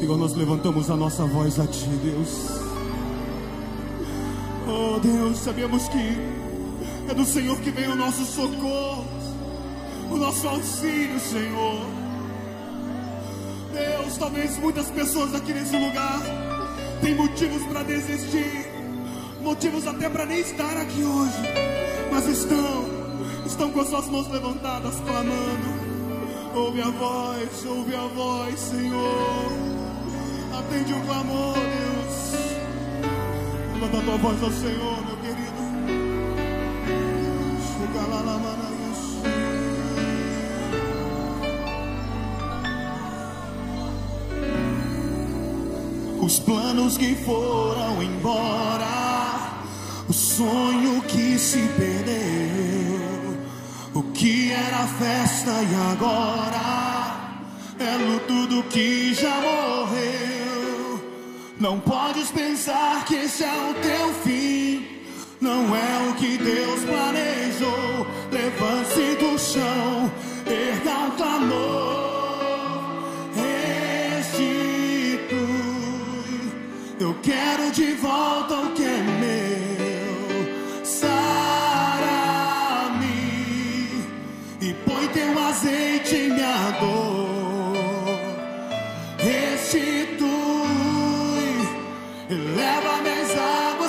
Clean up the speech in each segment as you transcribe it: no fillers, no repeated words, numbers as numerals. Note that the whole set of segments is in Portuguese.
Senhor, nós levantamos a nossa voz a Ti, Deus. Oh Deus, sabemos que é do Senhor que vem o nosso socorro, o nosso auxílio, Senhor. Deus, talvez muitas pessoas aqui nesse lugar têm motivos para desistir, motivos até para nem estar aqui hoje, mas estão com as suas mãos levantadas, clamando. Ouve a voz, Senhor. Atende o clamor, Deus. Levanta a tua voz ao Senhor, meu querido. Chega lá, lá, lá, os planos que foram embora, o sonho que se perdeu, o que era festa e agora é luto do que já morreu. Não podes pensar que esse é o teu fim, não é o que Deus planejou. Levante-se do chão, erga o clamor, restitui. Eu quero de volta o que é meu. Sara-me e põe teu azeite em minha dor. Restitui e leva-me às águas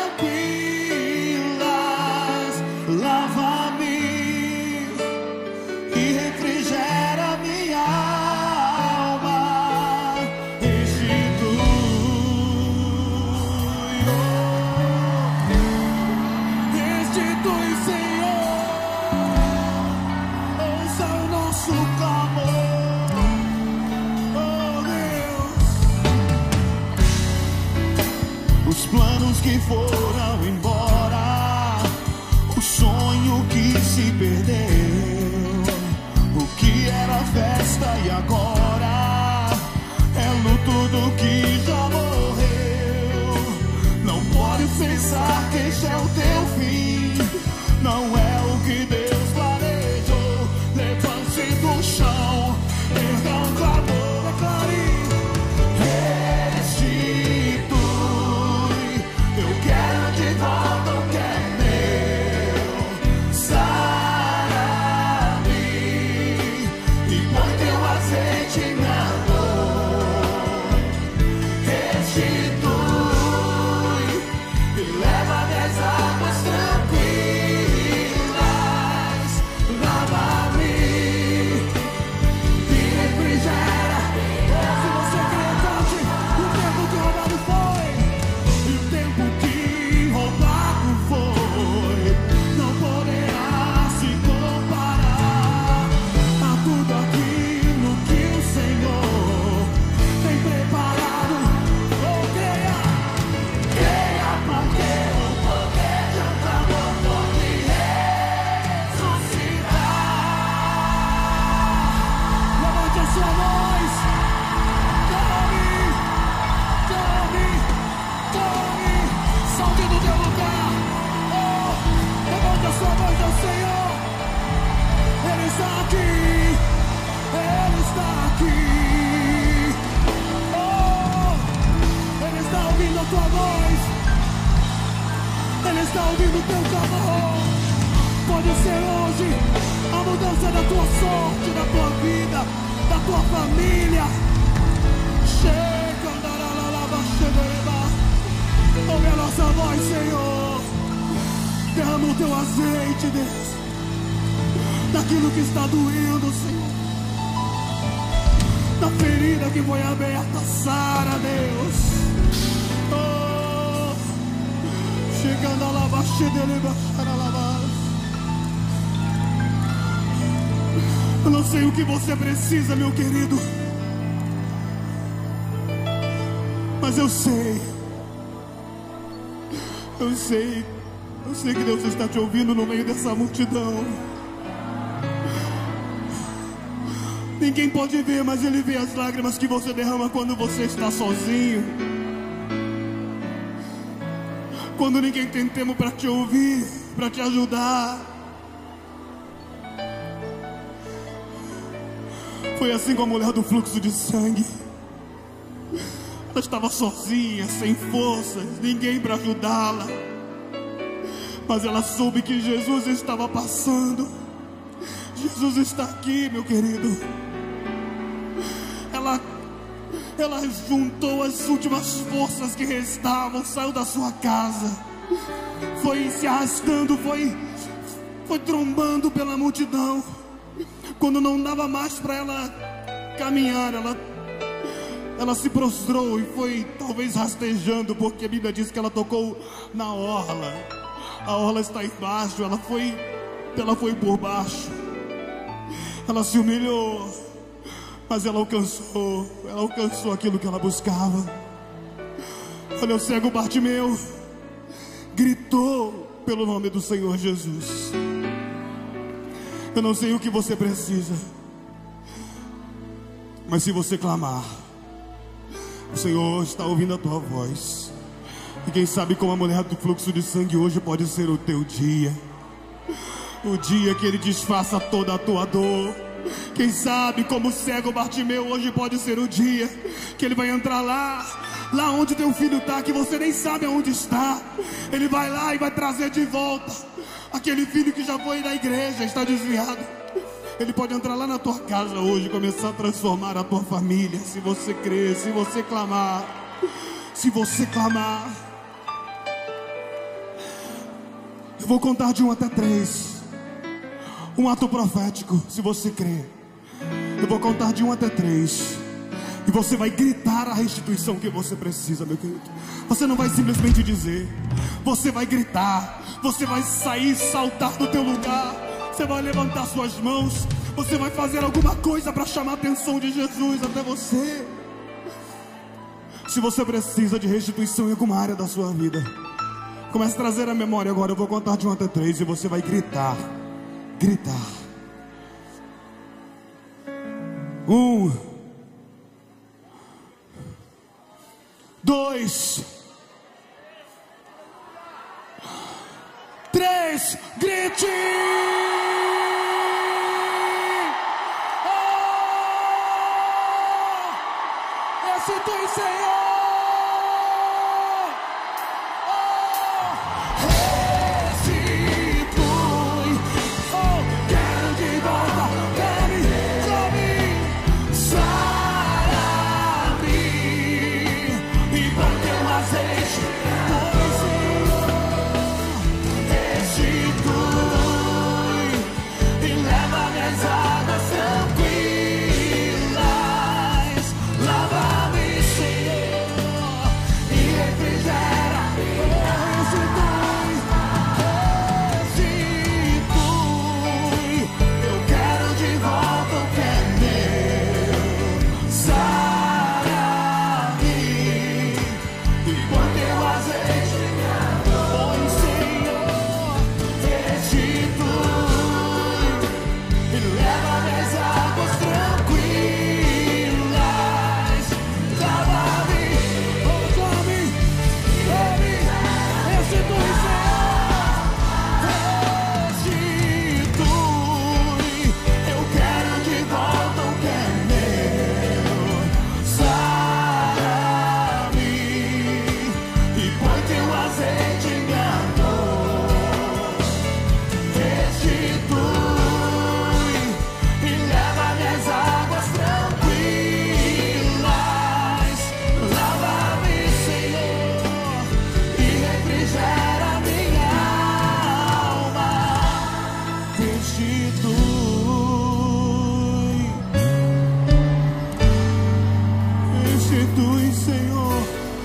tranquilas. Lava-me e refrigera minha alma. Restitui, restitui, Senhor. Ouça o nosso clamor, oh Deus. Os planos que foram embora, o sonho que se perdeu, o que era festa e agora é luto do que já morreu. Não pode pensar que este é o teu fim, não é o que Deus planejou. Levante-se do chão, erga um clamor, declare. Restitui, eu quero de volta o que é meu. Sara-me e põe teu azeite em minha dor. Restitui e leva-me às águas tranquilas. Lava-me e refrigera. Se você crê, cante. O tempo que roubado foi, e o tempo que roubado foi, não poderá se comparar a tudo aquilo que o Senhor tem preparado. Oh, creia, creia, porque o poder de um clamor pode ressuscitar. Levante a sua voz, clame, clame, clame, salte do teu lugar. Oh, levante a sua voz ao Senhor. Ele está aqui, Ele está aqui. Oh, Ele está ouvindo a tua voz, Ele está ouvindo o teu clamor. Pode ser hoje a mudança da tua sorte, da tua vida, da tua família. Chega, andaralaba, chegareba. Ouve a nossa voz, Senhor. Derrama o teu azeite, Deus, daquilo que está doendo, Senhor, da ferida que foi aberta. Sara, Deus. Oh, chegando a lava, chegareba, xaralaba. Eu não sei o que você precisa, meu querido, mas eu sei que Deus está te ouvindo no meio dessa multidão. Ninguém pode ver, mas Ele vê as lágrimas que você derrama quando você está sozinho, quando ninguém tem tempo para te ouvir, para te ajudar. Foi assim com a mulher do fluxo de sangue. Ela estava sozinha, sem forças, ninguém para ajudá-la. Mas ela soube que Jesus estava passando. Jesus está aqui, meu querido. Ela juntou as últimas forças que restavam, saiu da sua casa, foi se arrastando, foi trombando pela multidão. Quando não dava mais para ela caminhar, ela se prostrou e foi talvez rastejando, porque a Bíblia diz que ela tocou na orla. A orla está embaixo, ela foi por baixo. Ela se humilhou, mas ela alcançou aquilo que ela buscava. Olha, o cego Bartimeu gritou pelo nome do Senhor Jesus. Eu não sei o que você precisa, mas se você clamar, o Senhor está ouvindo a tua voz. E quem sabe, como a mulher do fluxo de sangue, hoje pode ser o teu dia, o dia que Ele desfaça toda a tua dor. Quem sabe, como o cego Bartimeu, hoje pode ser o dia que Ele vai entrar lá onde teu filho está, que você nem sabe aonde está. Ele vai lá e vai trazer de volta aquele filho que já foi da igreja, está desviado. Ele pode entrar lá na tua casa hoje e começar a transformar a tua família. Se você crer, se você clamar. Se você clamar. Eu vou contar de 1 até 3. Um ato profético, se você crer. Eu vou contar de 1 até 3. E você vai gritar a restituição que você precisa, meu querido. Você não vai simplesmente dizer. Você vai gritar. Você vai sair, saltar do teu lugar. Você vai levantar suas mãos. Você vai fazer alguma coisa para chamar a atenção de Jesus até você. Se você precisa de restituição em alguma área da sua vida, comece a trazer a memória agora. Eu vou contar de 1 até 3 e você vai gritar. Gritar. 1, 2, 3, grite! Restitui, Senhor! Restitui, Senhor.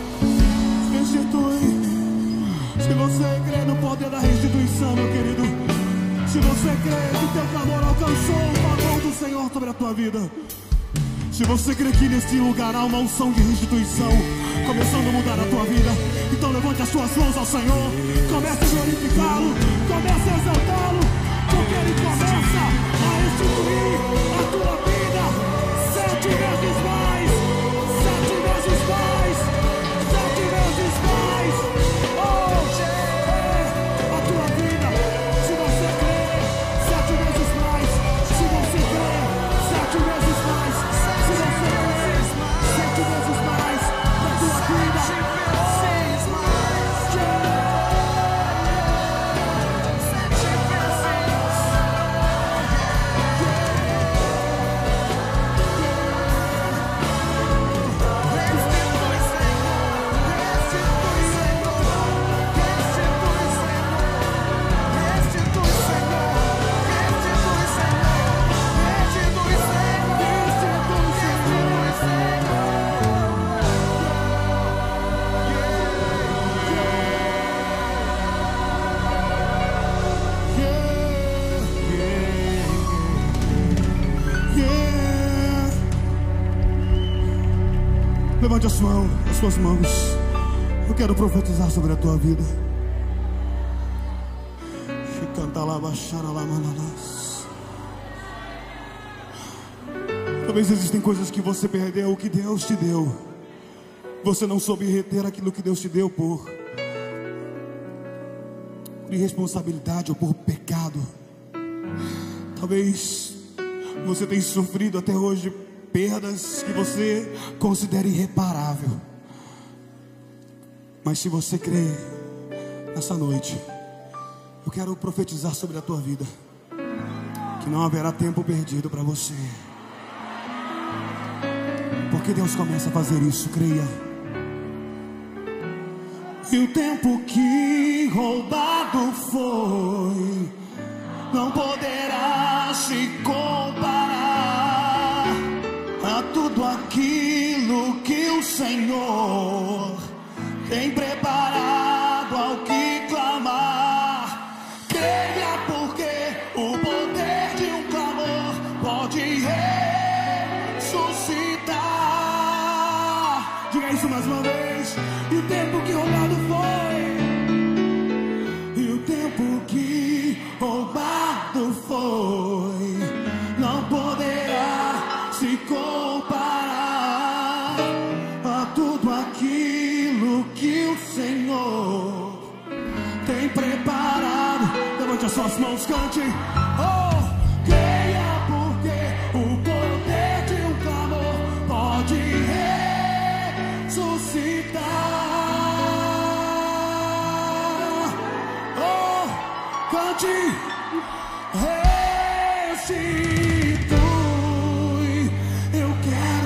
Restitui. Se você crê no poder da restituição, meu querido, se você crê que teu clamor alcançou o favor do Senhor sobre a tua vida, se você crê que neste lugar há uma unção de restituição começando a mudar a tua vida, então levante as suas mãos ao Senhor, comece a glorificá-lo, comece a exaltá-lo, porque Ele começa a restituir a tua vida 7 vezes mais, 7 vezes mais, 7 vezes mais. A tua vida, se você crê, 7 vezes mais. Se você crê, 7 vezes mais. Se você crê, 7 vezes mais. Levante as suas mãos. Eu quero profetizar sobre a tua vida. Talvez existem coisas que você perdeu, que Deus te deu. Você não soube reter aquilo que Deus te deu por irresponsabilidade ou por pecado. Talvez você tenha sofrido até hoje perdas que você considera irreparável. Mas se você crê nessa noite, eu quero profetizar sobre a tua vida que não haverá tempo perdido para você, porque Deus começa a fazer isso, creia. E o tempo que roubado foi não poderá se comparar a tudo aquilo que o Senhor tem preparado ao que clamar. Creia, porque o poder de um clamor pode ressuscitar. Diga isso mais uma vez. E o tempo que roubado foi, e o tempo que roubado foi, não poderá se comparar a tudo aquilo que o Senhor tem preparado. Levante as suas mãos, cante. Oh, creia, porque o poder de um clamor pode ressuscitar. Oh, cante. Restitui. Eu quero.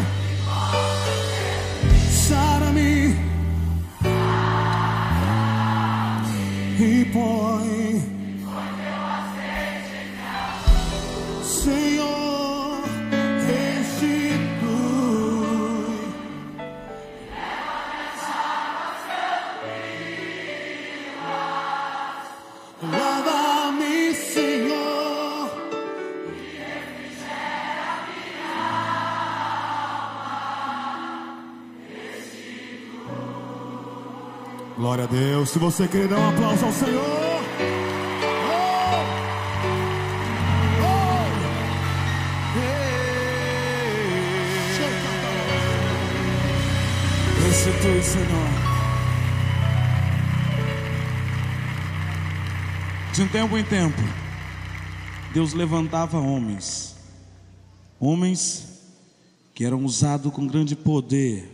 Sara-me e põe, Senhor, restitui. Lava-me, Senhor, glória a Deus. Se você quer dar um aplauso ao Senhor. Restitui, Senhor. De um tempo em tempo, Deus levantava homens que eram usados com grande poder.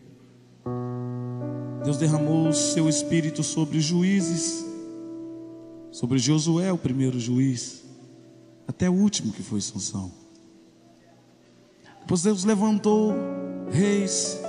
Deus derramou o seu espírito sobre juízes, sobre Josué, o primeiro juiz, até o último, que foi Sansão. Depois Deus levantou reis,